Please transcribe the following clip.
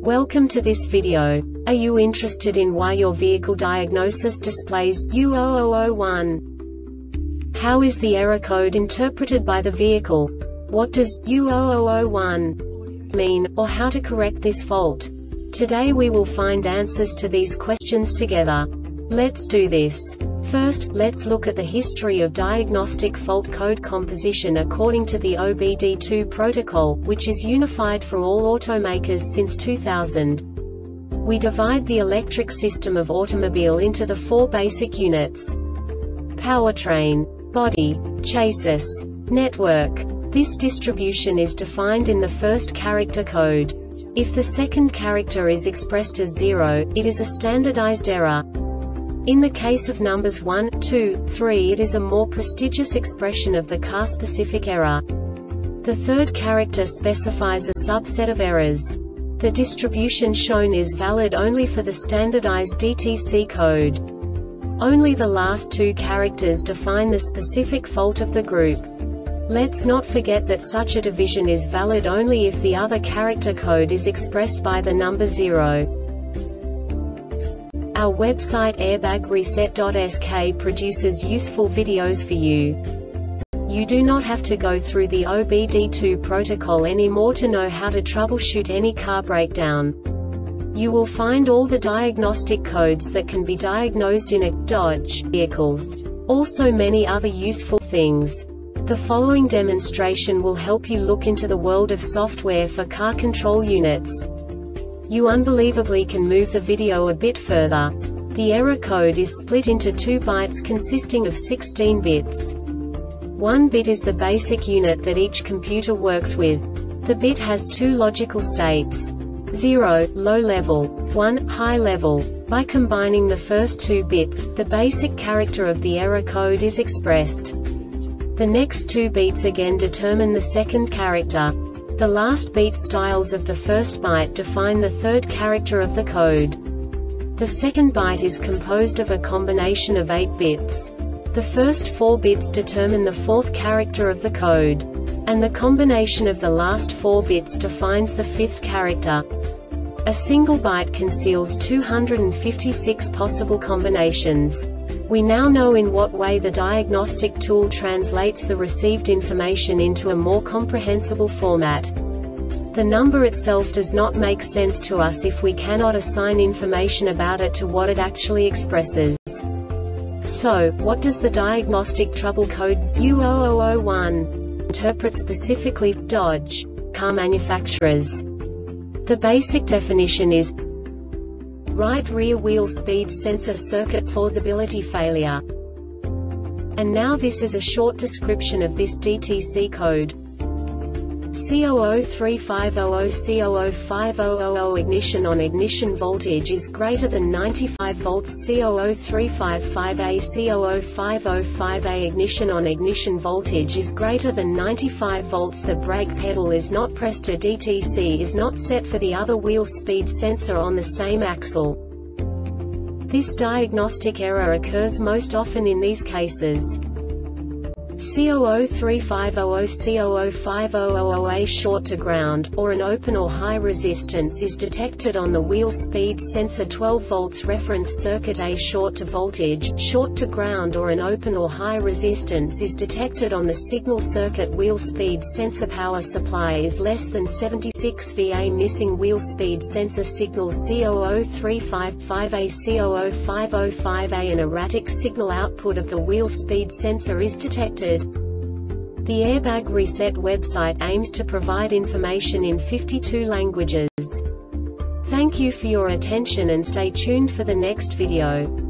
Welcome to this video. Are you interested in why your vehicle diagnosis displays U0001? How is the error code interpreted by the vehicle? What does U0001 mean, or how to correct this fault? Today we will find answers to these questions together. Let's do this. First, let's look at the history of diagnostic fault code composition according to the OBD2 protocol, which is unified for all automakers since 2000. We divide the electric system of automobile into the four basic units: powertrain, body, chassis, network. This distribution is defined in the first character code. If the second character is expressed as 0, it is a standardized error. In the case of numbers 1, 2, 3, it is a more prestigious expression of the car-specific error. The third character specifies a subset of errors. The distribution shown is valid only for the standardized DTC code. Only the last two characters define the specific fault of the group. Let's not forget that such a division is valid only if the other character code is expressed by the number 0. Our website airbagreset.sk produces useful videos for you. You do not have to go through the OBD2 protocol anymore to know how to troubleshoot any car breakdown. You will find all the diagnostic codes that can be diagnosed in a Dodge vehicles. Also many other useful things. The following demonstration will help you look into the world of software for car control units. You unbelievably can move the video a bit further. The error code is split into 2 bytes consisting of 16 bits. 1 bit is the basic unit that each computer works with. The bit has 2 logical states: 0, low level, 1, high level. By combining the first 2 bits, the basic character of the error code is expressed. The next 2 beats again determine the second character. The last beat styles of the first byte define the third character of the code. The second byte is composed of a combination of 8 bits. The first 4 bits determine the fourth character of the code. And the combination of the last 4 bits defines the fifth character. A single byte conceals 256 possible combinations. We now know in what way the diagnostic tool translates the received information into a more comprehensible format. The number itself does not make sense to us if we cannot assign information about it to what it actually expresses. So, what does the diagnostic trouble code U0001 interpret specifically for Dodge car manufacturers? The basic definition is right rear wheel speed sensor circuit plausibility failure. And now this is a short description of this DTC code. C003500 C005000 ignition on ignition voltage is greater than 95 volts. C00355A C00505A ignition on ignition voltage is greater than 95 volts. The brake pedal is not pressed. A DTC is not set for the other wheel speed sensor on the same axle. This diagnostic error occurs most often in these cases: C00350 C00500A short to ground, or an open or high resistance is detected on the wheel speed sensor. 12 volts reference circuit A short to voltage, short to ground, or an open or high resistance is detected on the signal circuit. Wheel speed sensor power supply is less than 76 VA. Missing wheel speed sensor signal C00355A C00505A. An erratic signal output of the wheel speed sensor is detected. The Airbag Reset website aims to provide information in 52 languages. Thank you for your attention and stay tuned for the next video.